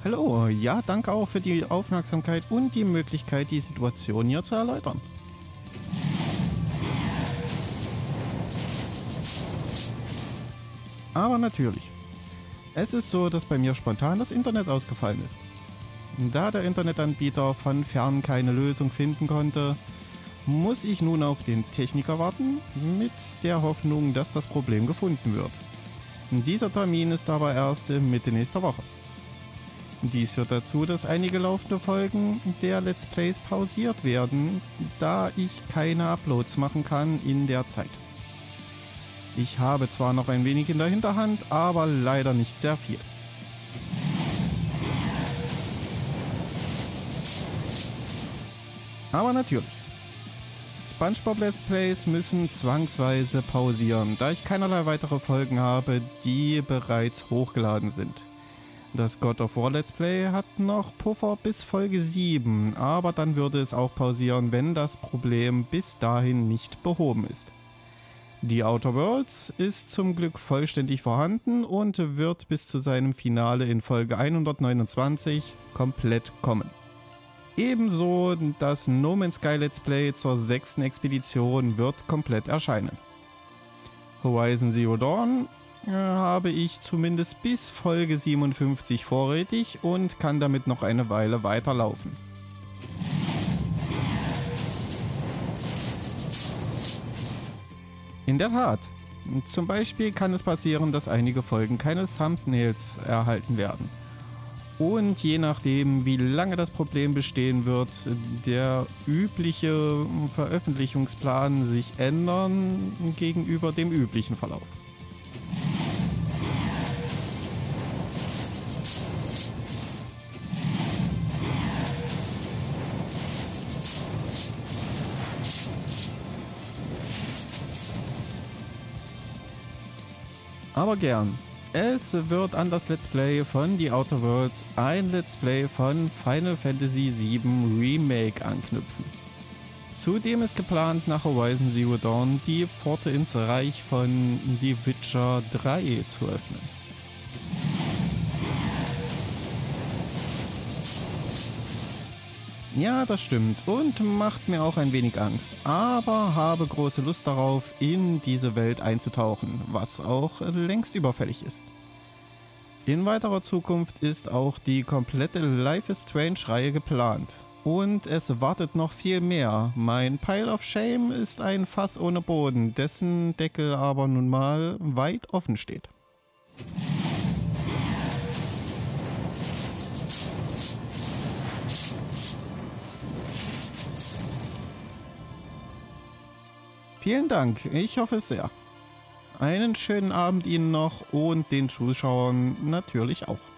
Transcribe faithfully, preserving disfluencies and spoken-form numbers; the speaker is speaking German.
Hallo, ja, danke auch für die Aufmerksamkeit und die Möglichkeit, die Situation hier zu erläutern. Aber natürlich, es ist so, dass bei mir spontan das Internet ausgefallen ist. Da der Internetanbieter von fern keine Lösung finden konnte, muss ich nun auf den Techniker warten, mit der Hoffnung, dass das Problem gefunden wird. Dieser Termin ist aber erst Mitte nächster Woche. Dies führt dazu, dass einige laufende Folgen der Let's Plays pausiert werden, da ich keine Uploads machen kann in der Zeit. Ich habe zwar noch ein wenig in der Hinterhand, aber leider nicht sehr viel. Aber natürlich, SpongeBob Let's Plays müssen zwangsweise pausieren, da ich keinerlei weitere Folgen habe, die bereits hochgeladen sind. Das God of War Let's Play hat noch Puffer bis Folge sieben, aber dann würde es auch pausieren, wenn das Problem bis dahin nicht behoben ist. Die Outer Worlds ist zum Glück vollständig vorhanden und wird bis zu seinem Finale in Folge hundertneunundzwanzig komplett kommen. Ebenso das No Man's Sky Let's Play zur sechsten Expedition wird komplett erscheinen. Horizon Zero Dawn äh, habe ich zumindest bis Folge siebenundfünfzig vorrätig und kann damit noch eine Weile weiterlaufen. In der Tat. Zum Beispiel kann es passieren, dass einige Folgen keine Thumbnails erhalten werden. Und je nachdem, wie lange das Problem bestehen wird, der übliche Veröffentlichungsplan sich ändern gegenüber dem üblichen Verlauf. Aber gern. Es wird an das Let's Play von The Outer Worlds ein Let's Play von Final Fantasy sieben Remake anknüpfen. Zudem ist geplant, nach Horizon Zero Dawn die Pforte ins Reich von The Witcher drei zu öffnen. Ja, das stimmt und macht mir auch ein wenig Angst, aber habe große Lust darauf, in diese Welt einzutauchen, was auch längst überfällig ist. In weiterer Zukunft ist auch die komplette Life is Strange-Reihe geplant. Und es wartet noch viel mehr. Mein Pile of Shame ist ein Fass ohne Boden, dessen Deckel aber nun mal weit offen steht. Vielen Dank, ich hoffe es sehr. Einen schönen Abend Ihnen noch und den Zuschauern natürlich auch.